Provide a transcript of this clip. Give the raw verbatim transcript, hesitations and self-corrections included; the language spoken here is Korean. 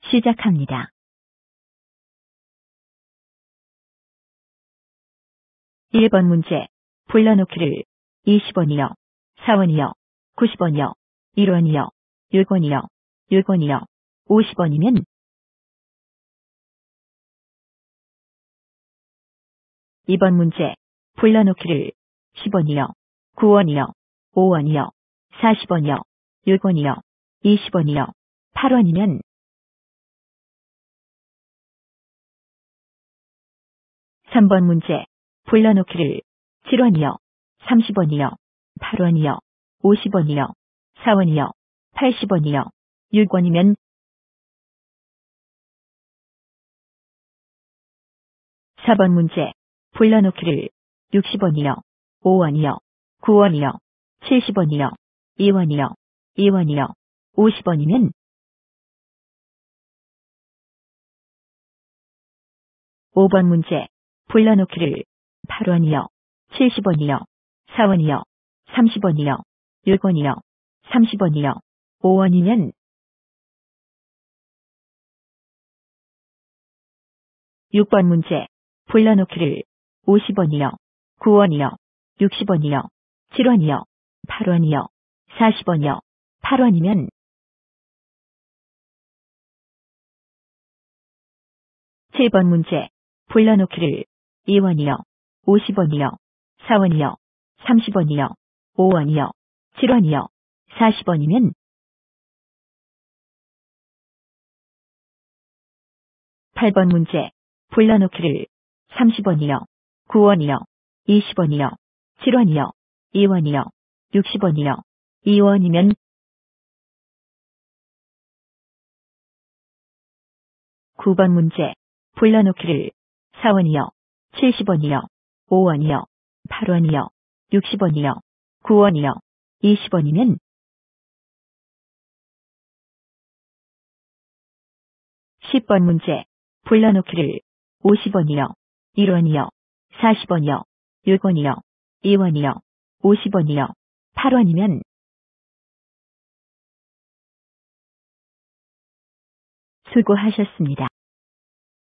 시작합니다. 일 번 문제. 불러놓기를 이십 원이요, 사 원이요, 구십 원이요, 일 원이요, 육 원이요, 육 원이요, 오십 원이면 이 번 문제. 불러놓기를 십 원이요, 구 원이요, 오 원이요, 사십 원이요, 육 원이요, 이십 원이요, 팔 원이면 삼 번 문제. 불러놓기를 칠 원이요, 삼십 원이요, 팔 원이요, 오십 원이요, 사 원이요, 팔십 원이요, 육 원이면 사 번 문제. 불러놓기를 육십 원이요, 오 원이요, 구 원이요, 칠십 원이요, 이 원이요, 이 원이요, 오십 원이면 오 번 문제. 불러놓기를 팔 원이요, 칠십 원이요, 사 원이요, 삼십 원이요, 육 원이요, 삼십 원이요, 오 원이면 육 번 문제. 불러놓기를 오십 원이요, 구 원이요, 육십 원이요, 칠 원이요, 팔 원이요, 사십 원이요, 팔 원이면 칠 번 문제. 불러놓기를 이 원이요, 오십 원이요, 사 원이요, 삼십 원이요, 오 원이요, 칠 원이요, 사십 원이면 팔 번 문제. 불러놓기를 삼십 원이요, 구 원이요, 이십 원이요, 칠 원이요, 이 원이요, 육십 원이요, 이 원이면 구 번 문제. 불러놓기를 사 원이요, 칠십 원이요, 오 원이요, 팔 원이요, 육십 원이요, 구 원이요, 이십 원이면 십 번 문제. 불러놓기를 오십 원이요, 일 원이요, 사십 원이요, 육 원이요, 이 원이요, 오십 원이요, 팔 원이면 수고하셨습니다.